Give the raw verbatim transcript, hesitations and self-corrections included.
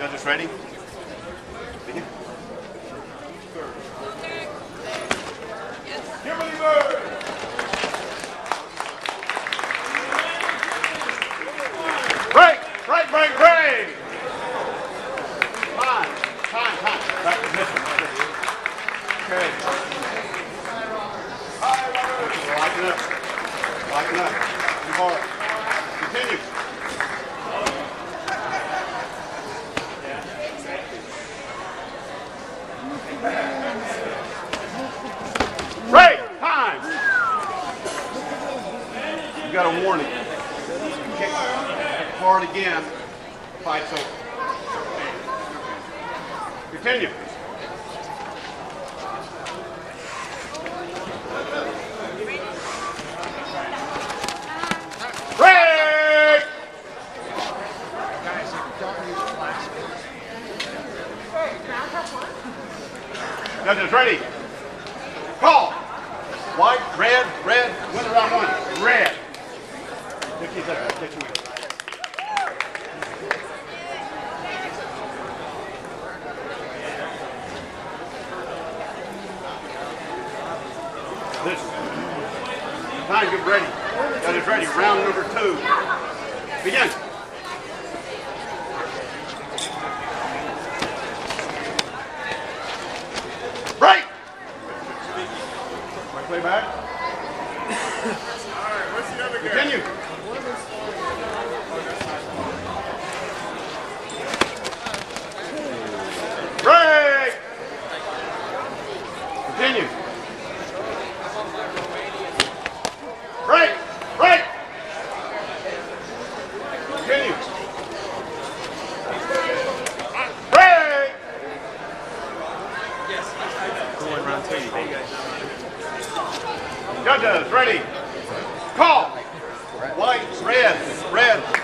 Judges ready? Begin. Kimberly Bird! Break! Break, break, break! Time, time, time. Back position. Okay. Lighten up. Lighten up. Too hard. Continue. Break! Time! You got a warning. Kick hard again. Fight's over. Continue. Break! Judges ready. Call. White, red, red. Winner round one. Red. fifty seconds. Take two. This time, get ready. That is ready. Round number two. Begin. Break. My play back. All right. What's the other guy? Continue. Break. Continue. Break! Break! Continue. Break! Going round two. Judges, ready. Call. White, red, red.